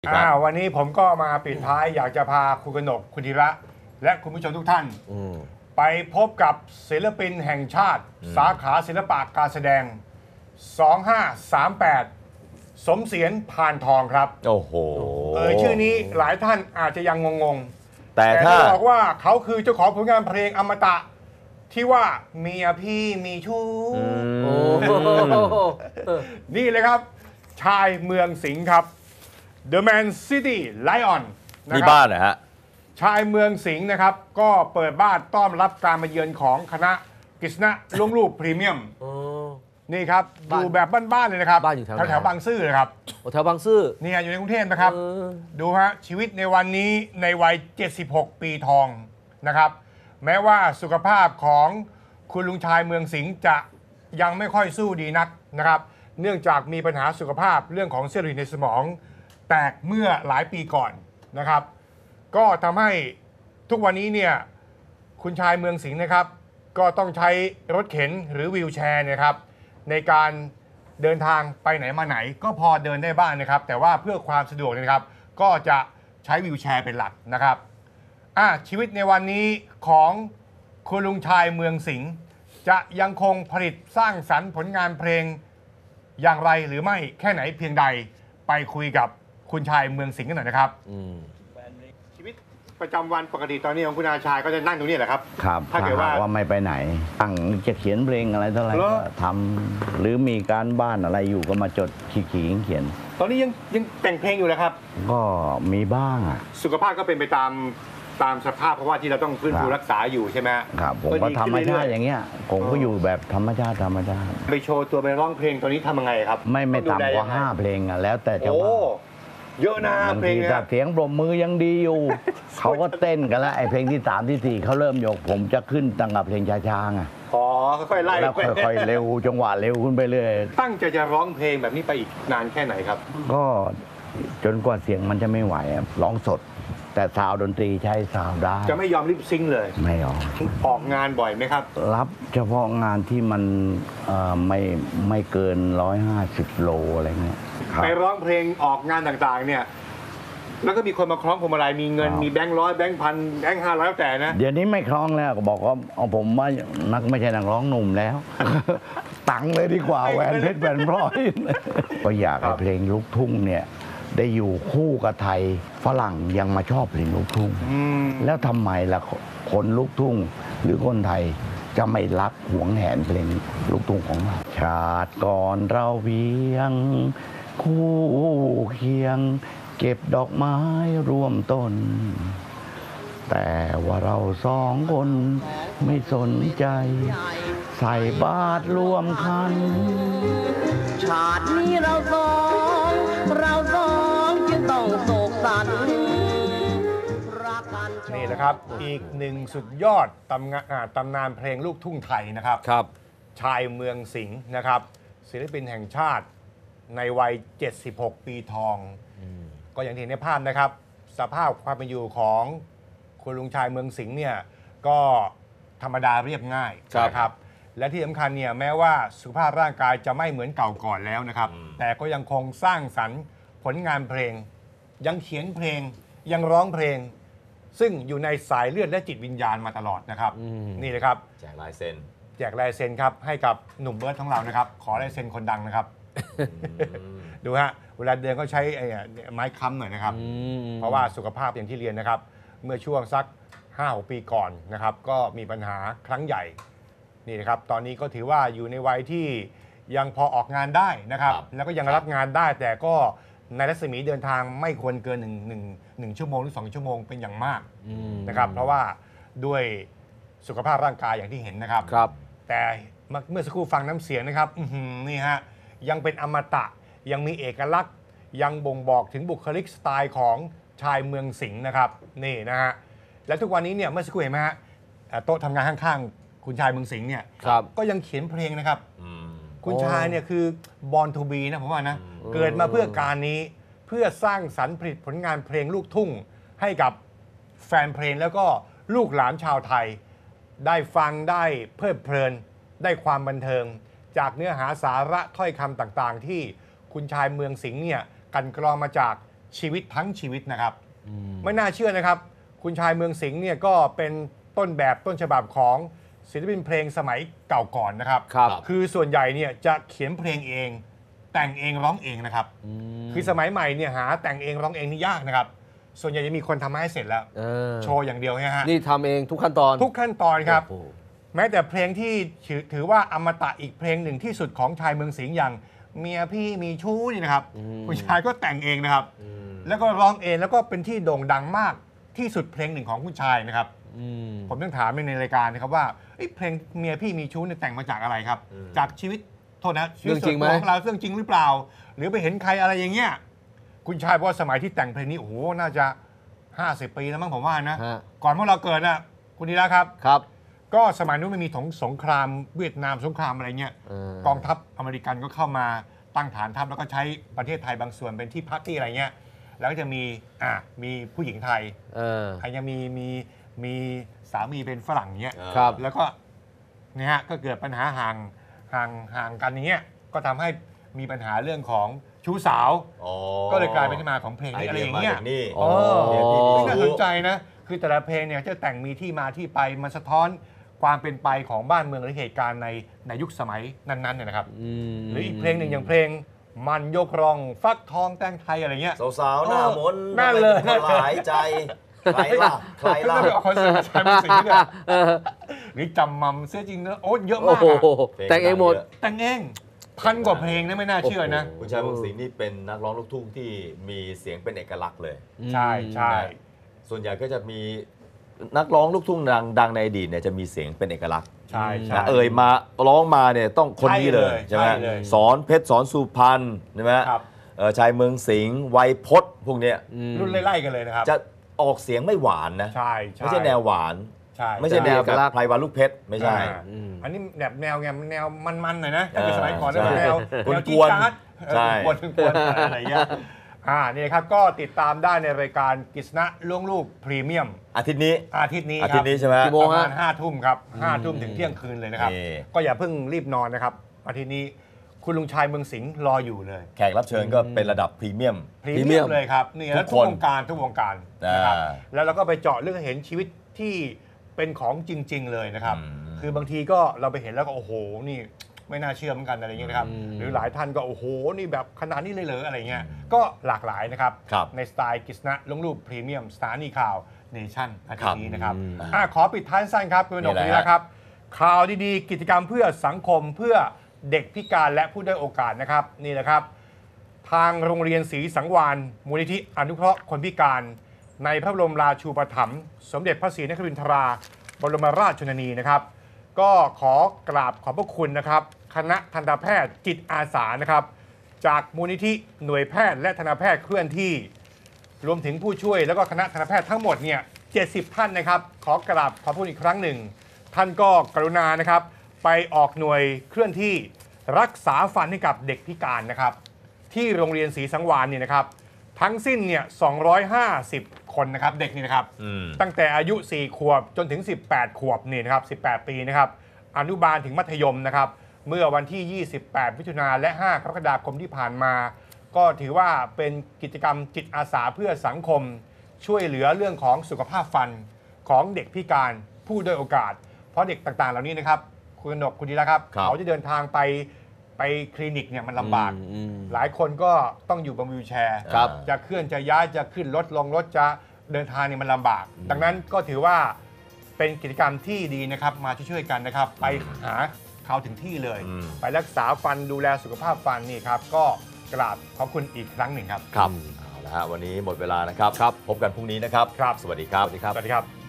วันนี้ผมก็มาปิดท้ายอยากจะพาคุณกนกคุณธีระและคุณผู้ชมทุกท่านไปพบกับศิลปินแห่งชาติ สาขาศิลปะการแสดง 2538 สมเสียรพานทองครับโอ้โหชื่อนี้หลายท่านอาจจะยังงงๆแต่ถ้าบอกว่าเขาคือเจ้าของผลงานเพลงอมตะที่ว่าเมียพี่มีชู้นี่เลยครับชายเมืองสิงห์ครับ The Man City Lion ที่บ้านนะฮะชายเมืองสิงห์นะครับก็เปิดบ้านต้อนรับการมาเยือนของคณะกฤษณะลุ่งรูปพรีเมียมนี่ครับดูแบบบ้านๆเลยนะครับบ้านอยู่แถวบางซื่อนะครับแถวบางซื่อนี่อยู่ในกรุงเทพนะครับดูฮะชีวิตในวันนี้ในวัย76 ปีทองนะครับแม้ว่าสุขภาพของคุณลุงชายเมืองสิงห์จะยังไม่ค่อยสู้ดีนักนะครับเนื่องจากมีปัญหาสุขภาพเรื่องของเซลล์ในสมองแตกเมื่อหลายปีก่อนนะครับก็ทำให้ทุกวันนี้เนี่ยคุณชายเมืองสิงห์นะครับก็ต้องใช้รถเข็นหรือวีลแชร์นะครับในการเดินทางไปไหนมาไหนก็พอเดินได้บ้างนะครับแต่ว่าเพื่อความสะดวกนะครับก็จะใช้วีลแชร์เป็นหลักนะครับชีวิตในวันนี้ของคุณลุงชายเมืองสิงห์จะยังคงผลิตสร้างสรรค์ผลงานเพลงอย่างไรหรือไม่แค่ไหนเพียงใดไปคุยกับคุณชายเมืองสิงห์กันหน่อยนะครับชีวิตประจำวันปกติตอนนี้ของคุณอาชายก็จะนั่งตรงนี้แหละครับครับถ้าเกิดว่าไม่ไปไหนตั้งจะเขียนเพลงอะไรเท่าไหร่ก็ทำหรือมีการบ้านอะไรอยู่ก็มาจดขีดเขียนตอนนี้ยังแต่งเพลงอยู่แล้วครับก็มีบ้างสุขภาพก็เป็นไปตามสภาพเพราะว่าที่เราต้องฟื้นฟูรักษาอยู่ใช่ไหมครับผมก็ธรรมชาติอย่างเงี้ยผมก็อยู่แบบธรรมชาติไปโชว์ตัวไปร้องเพลงตอนนี้ทำยังไงครับไม่ต่ำกว่า5 เพลงอ่ะแล้วแต่จะว่าเยอะนะเพลงนี้เสียงปรบมือยังดีอยู่เขาก็เต้นกันแล้วไอ้เพลงที่3ที่4เขาเริ่มยกผมจะขึ้นตั้งกับเพลงช้าๆไงค่อยๆไล่แล้วค่อยๆเร็วจังหวะเร็วขึ้นไปเรื่อยตั้งใจจะร้องเพลงแบบนี้ไปอีกนานแค่ไหนครับก็จนกว่าเสียงมันจะไม่ไหวร้องสดแต่ซาวดนตรีใช้ซาวได้จะไม่ยอมลิปซิงค์เลยไม่ยอมออกงานบ่อยไหมครับรับเฉพาะงานที่มันไม่เกิน150 โลอะไรเงี้ยไปร้องเพลงออกงานต่างๆเนี่ยแล้วก็มีคนมาคล้องพวงมาลัยมีเงินมีแบงค์100แบงค์พันแบงค์500แล้วแต่นะเดี๋ยวนี้ไม่คล้องแล้วก็บอกว่าเอาผมว่าไม่ใช่นักร้องหนุ่มแล้วตังเลยดีกว่าแหวนเพชรแหวนพลอยก็อยากให้เพลงลูกทุ่งเนี่ยได้อยู่คู่กับไทยฝรั่งยังมาชอบเพลงลูกทุ่งแล้วทำไมล่ะคนลูกทุ่งหรือคนไทยจะไม่รักหวงแหนเพลงลูกทุ่งของเราชาติก่อนเราเพียงคู่เคียงเก็บดอกไม้ร่วมต้นแต่ว่าเรา2 คนไม่สนใจใส่บาตรร่วมกันชาตินี้เราสองจึงต้องโศกสันนี่แหละครับอีกหนึ่งสุดยอดตำนานเพลงลูกทุ่งไทยนะครับชายเมืองสิงห์นะครับศิลปินแห่งชาติในวัย76 ปีทองก็อย่างที่เห็นในภาพนะครับสภาพความเป็นอยู่ของคุณลุงชายเมืองสิงห์เนี่ยก็ธรรมดาเรียบง่ายนะครับและที่สำคัญเนี่ยแม้ว่าสุขภาพร่างกายจะไม่เหมือนเก่าก่อนแล้วนะครับแต่ก็ยังคงสร้างสรรค์ผลงานเพลงยังเขียนเพลงยังร้องเพลงซึ่งอยู่ในสายเลือดและจิตวิญญาณมาตลอดนะครับนี่เลยครับแจกลายเซ็นครับให้กับหนุ่มเบิร์ดของเรานะครับขอลายเซ็นคนดังนะครับดูฮะเวลาเดินก็ใช้ไม้ค้ำหน่อยนะครับเพราะว่าสุขภาพอย่างที่เรียนนะครับเมื่อช่วงสัก 5-6 ปีก่อนนะครับก็มีปัญหาครั้งใหญ่นี่นะครับตอนนี้ก็ถือว่าอยู่ในวัยที่ยังพอออกงานได้นะครับแล้วก็ยังรับงานได้แต่ก็ในรัศมีเดินทางไม่ควรเกิน1 ชั่วโมงหรือ2 ชั่วโมงเป็นอย่างมากนะครับเพราะว่าด้วยสุขภาพร่างกายอย่างที่เห็นนะครับแต่เมื่อสักครู่ฟังน้ำเสียงนะครับนี่ฮะยังเป็นอมตะยังมีเอกลักษณ์ยังบ่งบอกถึงบุคลิกสไตล์ของชายเมืองสิงห์นะครับนี่นะฮะและทุกวันนี้เนี่ยเมื่อสักครู่เห็นไหมฮะโต๊ะทำงานข้างๆคุณชายเมืองสิงห์เนี่ยก็ยังเขียนเพลงนะครับคุณชายเนี่ยคือบอร์นทูบีนะผมว่านะเกิดมาเพื่อการนี้เพื่อสร้างสรรค์ผลิตผลงานเพลงลูกทุ่งให้กับแฟนเพลงแล้วก็ลูกหลานชาวไทยได้ฟังได้เพลิดเพลินได้ความบันเทิงจากเนื้อหาสาระถ้อยคำต่างๆที่คุณชายเมืองสิงห์เนี่ยกันกรองมาจากชีวิตทั้งชีวิตนะครับไม่น่าเชื่อนะครับคุณชายเมืองสิงห์เนี่ยก็เป็นต้นแบบต้นฉบับของศิลปินเพลงสมัยเก่าก่อนนะครับครับคือส่วนใหญ่เนี่ยจะเขียนเพลงเองแต่งเองร้องเองนะครับคือสมัยใหม่เนี่ยหาแต่งเองร้องเองนี่ยากนะครับส่วนใหญ่จะมีคนทำให้เสร็จแล้วโชว์อย่างเดียวนะฮะนี่ทำเองทุกขั้นตอนทุกขั้นตอนครับโอ้โหแม้แต่เพลงที่ถือว่าอมตะอีกเพลงหนึ่งที่สุดของชายเมืองสิงห์อย่างเมียพี่มีชู้นี่นะครับคุณชายก็แต่งเองนะครับแล้วก็ร้องเองแล้วก็เป็นที่โด่งดังมากที่สุดเพลงหนึ่งของคุณชายนะครับผมต้องถามในรายการนะครับว่าเพลงเมียพี่มีชู้เนี่ยแต่งมาจากอะไรครับจากชีวิตโทษนะชีวิตส่วนตัวของเราเรื่องจริงหรือเปล่า หรือไปเห็นใครอะไรอย่างเงี้ยคุณชายบอกว่าสมัยที่แต่งเพลงนี้โอ้โหน่าจะ50 ปีแล้วมั้งผมว่านะก่อนพวกเราเกิดนะคุณดีแล้วครับครับก็สมัยนู้นมันมีสงครามเวียดนามสงครามอะไรเงี้ยกองทัพอเมริกันก็เข้ามาตั้งฐานทัพแล้วก็ใช้ประเทศไทยบางส่วนเป็นที่พักที่อะไรเงี้ยแล้วก็จะมีผู้หญิงไทยยังมีสามีเป็นฝรั่งเงี้ยครับแล้วก็เนี่ยฮะก็เกิดปัญหาห่างกันอย่างเงี้ยก็ทำให้มีปัญหาเรื่องของชู้สาวก็เลยกลายเป็นที่มาของเพลงนี้อะไรอย่างเงี้ยนี่นี่น่าสนใจนะคือแต่ละเพลงเนี่ยจะแต่งมีที่มาที่ไปมันสะท้อนความเป็นไปของบ้านเมืองและเหตุการณ์ในยุคสมัยนั้นๆเนี่ยนะครับหรืออีกเพลงหนึ่งอย่างเพลงมันยกรองฟักทองแตงไทยอะไรเงี้ยสาวๆหน้ามนต์นั่นเลยทำไมถึงหลายใจใครล่ะใครล่ะก็ไปออกคอนเสิร์ตชายเมืองสิงห์เนี่ยหรือจำมัมเสียจริงนะโอ้เยอะโอ้มากโหอะแต่งเองหมดแต่งเอง1,000 กว่าเพลงนะไม่น่าเชื่อนะคุณชายเมืองสิงห์นี่เป็นนักร้องลูกทุ่งที่มีเสียงเป็นเอกลักษณ์เลยใช่ใช่ส่วนใหญ่ก็จะมีนักร้องลูกทุ่งดังในอดีตเนี่ยจะมีเสียงเป็นเอกลักษณ์ใช่ใช่นะมาร้องมาเนี่ยต้องคนนี้เลยใช่ใช่ไหมเลยสอนเพชรสอนสุพรรณใช่ไหมครับชายเมืองสิงห์ไวยพจน์พวกเนี้ยรุ่นไล่ๆกันเลยนะครับจะออกเสียงไม่หวานนะใช่ไม่ใช่แนวหวานใช่ไม่ใช่แนวเอกลัแบกบษณ์ไพรวันลูกเพชรไม่ใช่อันนี้แบบแนวมันๆหน่อยนะถ้าเป็นสมัยก่อนใช่แล้วแนวกวนๆจี๊ดจ๊าดใช่กวนๆอะไรอย่างเงี้ยนี่ครับก็ติดตามได้ในรายการกฤษณะล่วงลูกพรีเมียมอาทิตย์นี้อาทิตย์นี้อาคทิรัตย์นี้ใช่ไหมกี่โมปงระมาฮะณ5 ทุ่มครับ5 ทุ่มถึงเที่ยงคืนเลยนะครับนี่ก็อย่าเพิ่งรีบนอนนะครับอาทิตย์นี้คุณลุงชายเมืองสิงห์รออยู่เลยแขกรับเชิญก็เป็นระดับพรีเมียมพรีเมียมเลยครับนี่แล้วทุทุกกคนวงการนะครับอ่าแล้วเราก็ไปเจาะเรื่องให้เห็นชีวิตที่เป็นของจริง ๆ เลยนะครับอืมคือบางทีก็เราไปเห็นแล้วก็โอ้โหนี่ไม่น่าเชื่อเหมือนกันอะไรอย่างเงี้ยนะครับหรือหลายท่านก็โอ้โหนี่แบบขนาดนี้เลยเหรออะไรเงี้ยก็หลากหลายนะครับครับในสไตล์กฤษณะลงรูปพรีเมียมสถานีข่าวเนชั่นอาทิตย์นี้นะครับครับขอปิดท้ายสั้นครับคุณนกนี่แหละนี้นะครับ ข่าวดีๆ กิจกรรมเพื่อสังคมเพื่อเด็กพิการและผู้ด้อยโอกาสนะครับนี่แหละครับ ทางโรงเรียนศรีสังวาลมูลนิธิอนุเคราะห์คนพิการ ในพระบรมราชูปถัมภ์สมเด็จพระศรีนครินทราบรมราชชนนีนะครับ ก็ขอกราบขอบพระคุณนะครับ คณะทันตแพทย์จิตอาสานะครับ จากมูลนิธิหน่วยแพทย์และทันตแพทย์เคลื่อนที่ รวมถึงผู้ช่วยแล้วก็คณะทันตแพทย์ทั้งหมดเนี่ย70 ท่านนะครับ ขอกราบขอบคุณอีกครั้งหนึ่ง ท่านก็กรุณานะครับ ไปออกหน่วยเคลื่อนที่รักษาฟันให้กับเด็กพิการนะครับ ที่โรงเรียนศรีสังวาลเนี่ยนะครับ ทั้งสิ้นเนี่ย250 คนนะครับเด็กนี่นะครับ ตั้งแต่อายุ 4 ขวบจนถึง 18 ขวบนี่นะครับ18 ปีนะครับอนุบาลถึงมัธยมนะครับ เมื่อวันที่ 28 มิถุนายนและ 5 กรกฎาคมที่ผ่านมา ก็ถือว่าเป็นกิจกรรมจิตอาสาเพื่อสังคม ช่วยเหลือเรื่องของสุขภาพฟันของเด็กพิการผู้ด้อยโอกาส เพราะเด็กต่างๆ เหล่านี้นะครับคุณกนกคุณดีแล้วครับครับเขาจะเดินทางไปคลินิกเนี่ยมันลำบาก หลายคนก็ต้องอยู่บนวีลแชร์ครับจะเคลื่อนจะย้ายจะขึ้นรถลงรถจะเดินทางเนี่ยมันลำบาก ดังนั้นก็ถือว่าเป็นกิจกรรมที่ดีนะครับมาช่วยๆกันนะครับ ไปหาเขาถึงที่เลย ไปรักษาฟันดูแลสุขภาพฟันนี่ครับก็กราบขอบคุณอีกครั้งหนึ่งครับครับเอาละฮะวันนี้หมดเวลานะครับ พบกันพรุ่งนี้นะครับครับสวัสดีครับสวัสดีครับ